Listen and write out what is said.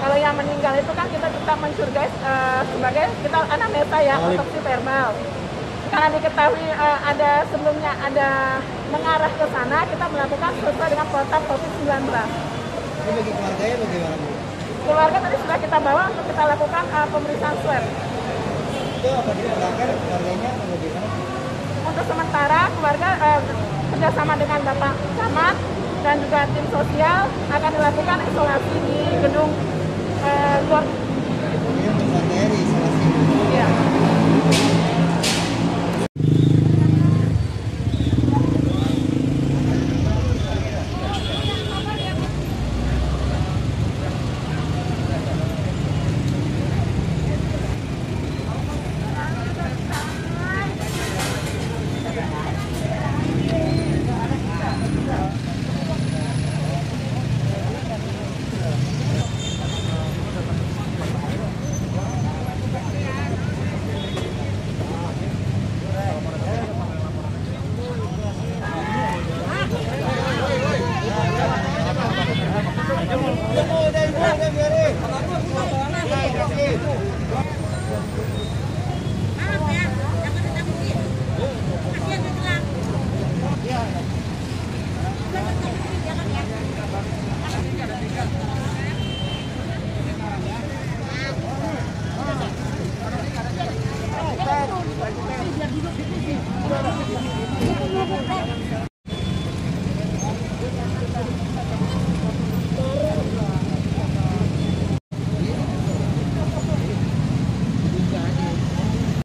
Kalau yang meninggal itu kan kita tetap mencurigai sebagai kita anamnesa ya, otopsi verbal. Karena diketahui ada sebelumnya ada mengarah ke sana, kita melakukan sesuai dengan protap COVID-19. Ini bagi keluarganya bagaimana Bu? Keluarga tadi sudah kita bawa untuk kita lakukan pemeriksaan swab. Itu apa dipulangkan keluarganya atau bagaimana? Untuk sementara keluarga kerjasama dengan Bapak Camat dan juga tim sosial akan dilakukan isolasi di gedung